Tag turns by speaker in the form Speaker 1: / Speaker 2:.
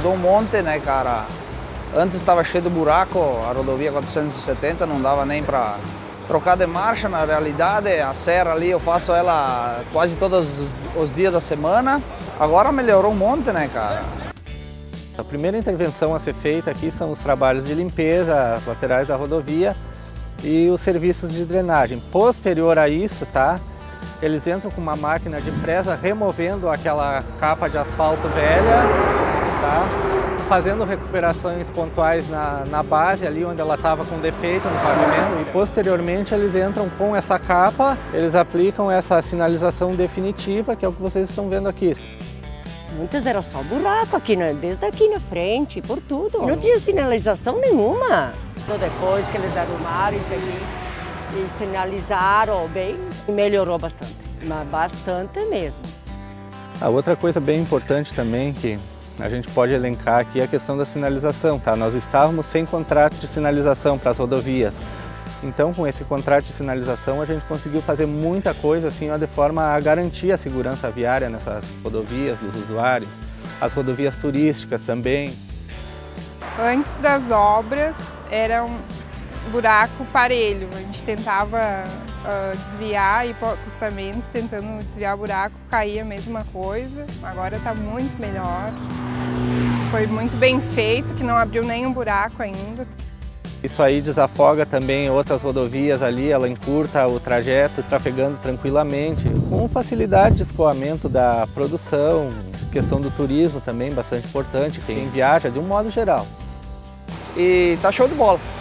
Speaker 1: ajudou um monte, né, cara? Antes estava cheio de buraco, a rodovia 470 não dava nem para trocar de marcha. Na realidade, a serra ali eu faço ela quase todos os dias da semana. Agora melhorou um monte, né, cara?
Speaker 2: A primeira intervenção a ser feita aqui são os trabalhos de limpeza, as laterais da rodovia e os serviços de drenagem. Posterior a isso, tá? Eles entram com uma máquina de fresa removendo aquela capa de asfalto velha, tá? Fazendo recuperações pontuais na base ali onde ela estava com defeito no pavimento, e posteriormente eles entram com essa capa, eles aplicam essa sinalização definitiva, que é o que vocês estão vendo aqui.
Speaker 3: Muitas era só buraco aqui, desde aqui na frente, por tudo. Não tinha sinalização nenhuma. Só depois que eles arrumaram isso aqui e sinalizaram bem, melhorou bastante, mas bastante mesmo.
Speaker 2: A outra coisa bem importante também que a gente pode elencar aqui é a questão da sinalização, tá? Nós estávamos sem contrato de sinalização para as rodovias. Então, com esse contrato de sinalização, a gente conseguiu fazer muita coisa assim, de forma a garantir a segurança viária nessas rodovias dos usuários, as rodovias turísticas também.
Speaker 4: Antes das obras, era um buraco parelho. A gente tentava desviar, ir para acostamento, tentando desviar o buraco, caía a mesma coisa. Agora está muito melhor. Foi muito bem feito, que não abriu nenhum buraco ainda.
Speaker 2: Isso aí desafoga também outras rodovias ali, ela encurta o trajeto, trafegando tranquilamente, com facilidade de escoamento da produção, questão do turismo também bastante importante, quem viaja de um modo geral.
Speaker 1: E tá show de bola.